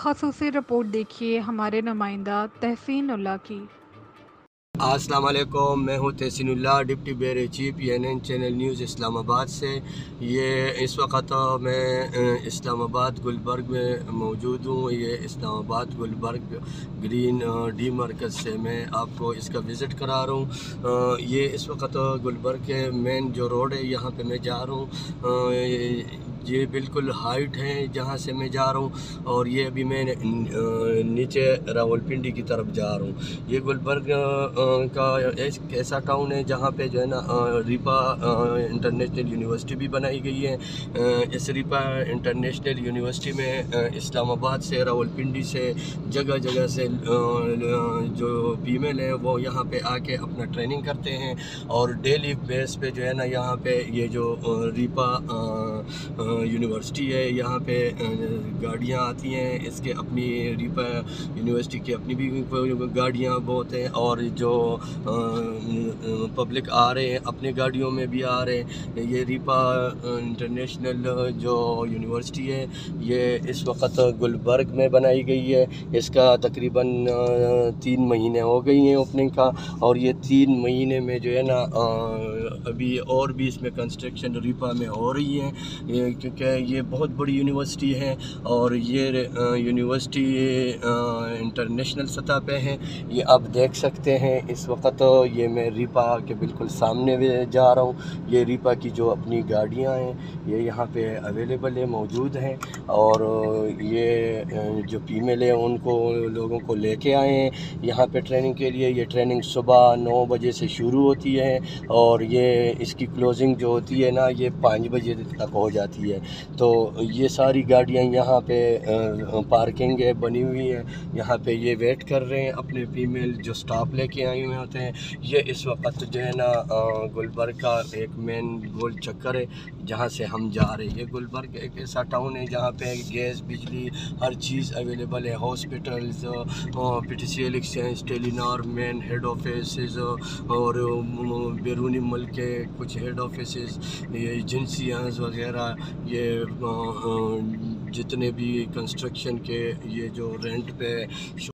ख़ुसूसी report देखिए हमारे नुमाइंदा तहसीन उल्लाह की। अस्सलाम वालेकुम, मैं हूँ Tehseenullah, deputy bureau chief PNN channel news Islamabad से। ये इस वक्त मैं इस्लामाबाद गुलबर्ग में मौजूद हूँ। ये इस्लामाबाद गुलबर्ग ग्रीन डी मरकज़ से मैं आपको इसका विज़िट करा रहा हूँ। ये इस वक्त गुलबर्ग के मेन जो रोड है यहाँ पे मैं जा रहा हूँ। ये बिल्कुल हाइट है जहाँ से मैं जा रहा हूँ, और ये अभी मैं नीचे रावलपिंडी की तरफ जा रहा हूँ। ये गुलबर्ग का एक ऐसा टाउन है जहाँ पे जो है ना रिपा इंटरनेशनल यूनिवर्सिटी भी बनाई गई है। इस रिपा इंटरनेशनल यूनिवर्सिटी में इस्लामाबाद से, रावलपिंडी से, जगह जगह से जो फीमेल है वो यहाँ पे आके अपना ट्रेनिंग करते हैं, और डेली बेस पे जो है ना यहाँ पे ये जो रिपा यूनिवर्सिटी है यहाँ पे गाड़ियाँ आती हैं। इसके अपनी रिपा यूनिवर्सिटी की अपनी भी गाड़ियाँ बहुत हैं, और जो पब्लिक आ रहे हैं अपने गाड़ियों में भी आ रहे हैं। ये रिपा इंटरनेशनल जो यूनिवर्सिटी है ये इस वक्त गुलबर्ग में बनाई गई है। इसका तकरीबन 3 महीने हो गई हैं ओपनिंग का, और ये 3 महीने में जो है ना अभी और भी इसमें कंस्ट्रक्शन रिपा में हो रही है, क्योंकि ये बहुत बड़ी यूनिवर्सिटी है और ये यूनिवर्सिटी इंटरनेशनल सतह पे है। ये आप देख सकते हैं इस वक्त ये मैं रिपा के बिल्कुल सामने जा रहा हूँ। ये रिपा की जो अपनी गाड़ियाँ हैं ये यहाँ पे अवेलेबल है, मौजूद हैं, और ये जो फीमेल है उनको लोगों को लेके आए हैं यहाँ पे ट्रेनिंग के लिए। ये ट्रेनिंग सुबह 9 बजे से शुरू होती है, और ये इसकी क्लोजिंग जो होती है ना ये 5 बजे तक हो जाती है। तो ये सारी गाड़ियाँ यहाँ पे पार्किंग है बनी हुई है, यहाँ पे ये वेट कर रहे हैं अपने फीमेल जो स्टाफ लेके आए हुए होते हैं। ये इस वक्त जो है ना गुलबर्ग का एक मेन गोल चक्कर है जहाँ से हम जा रहे हैं। ये गुलबर्ग एक ऐसा टाउन है जहाँ पे गैस, बिजली, हर चीज़ अवेलेबल है। Hospitals, PTCL exchange, Telenor main head office, और बैरूनी मुल्क के कुछ हेड ऑफिस, ये एजेंसियाँ वगैरह, ये जितने भी कंस्ट्रक्शन के ये जो रेंट पे